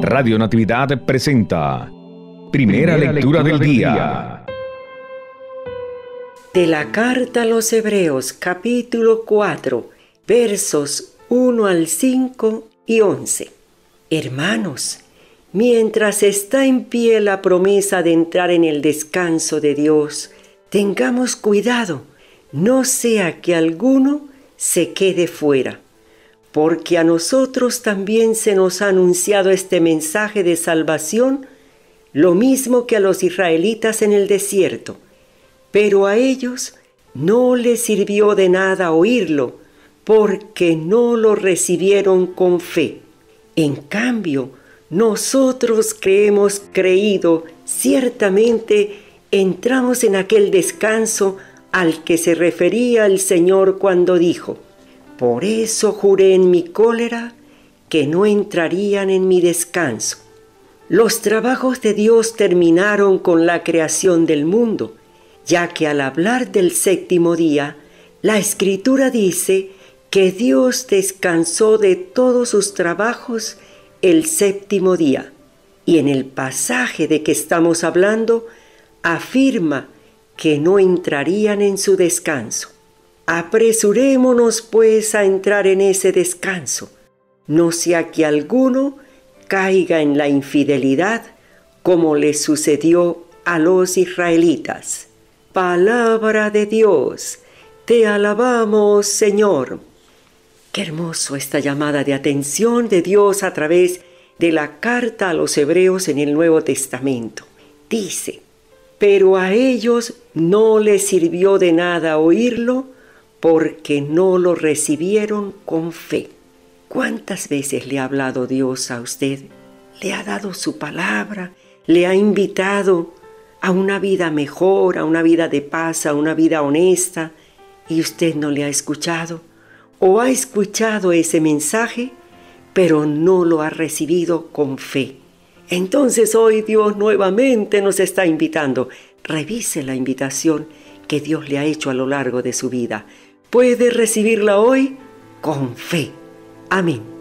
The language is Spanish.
Radio Natividad presenta Primera lectura del día. De la carta a los Hebreos, capítulo 4, versos 1 al 5 y 11. Hermanos, mientras está en pie la promesa de entrar en el descanso de Dios, tengamos cuidado, no sea que alguno se quede fuera. Porque a nosotros también se nos ha anunciado este mensaje de salvación, lo mismo que a los israelitas en el desierto. Pero a ellos no les sirvió de nada oírlo, porque no lo recibieron con fe. En cambio, nosotros que hemos creído, ciertamente entramos en aquel descanso al que se refería el Señor cuando dijo: por eso juré en mi cólera que no entrarían en mi descanso. Los trabajos de Dios terminaron con la creación del mundo, ya que al hablar del séptimo día, la Escritura dice que Dios descansó de todos sus trabajos el séptimo día. Y en el pasaje de que estamos hablando, afirma que no entrarían en su descanso. Apresurémonos pues a entrar en ese descanso, no sea que alguno caiga en la infidelidad como le sucedió a los israelitas. Palabra de Dios, te alabamos, Señor. Qué hermoso esta llamada de atención de Dios a través de la carta a los Hebreos en el Nuevo Testamento. Dice: pero a ellos no les sirvió de nada oírlo, porque no lo recibieron con fe. ¿Cuántas veces le ha hablado Dios a usted? Le ha dado su palabra, le ha invitado a una vida mejor, a una vida de paz, a una vida honesta, y usted no le ha escuchado, o ha escuchado ese mensaje, pero no lo ha recibido con fe. Entonces hoy Dios nuevamente nos está invitando. Revise la invitación que Dios le ha hecho a lo largo de su vida. Puede recibirla hoy con fe. Amén.